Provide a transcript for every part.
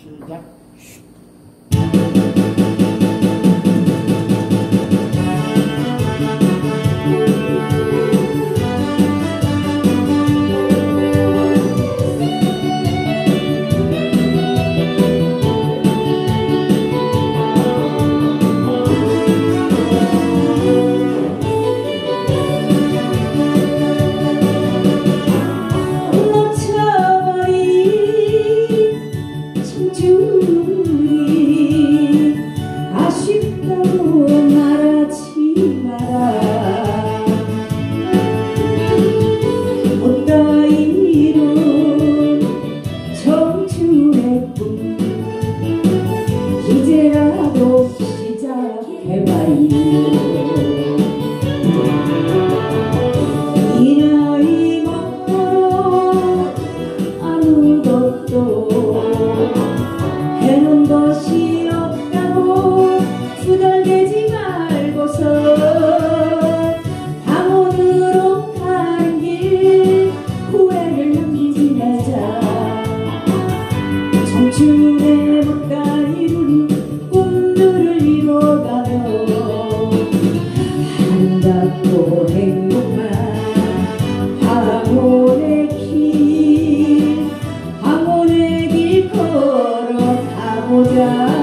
시작. 아쉽다고 말하지 마라. 못 따위로 청춘의 꿈 이제라도 시작해봐요. 이 나이만 아무것도 해놓은 것이 없다고 투덜대지 말고서 방언으로 가는 길 후회를 남기지 말자. 청춘의 못다 이룬 꿈들을 이뤄가며 아름답고 행복한 황혼의 길 걸어가보자.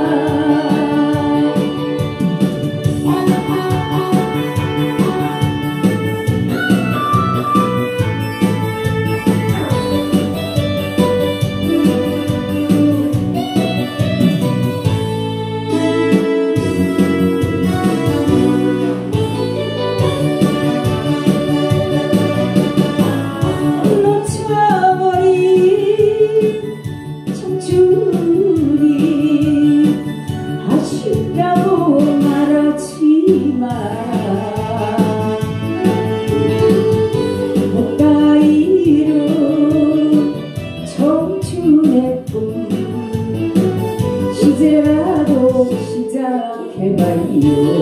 아쉽다고 말하지 마라. 못 따위로 청춘의 꿈 이제라도 시작해봐요.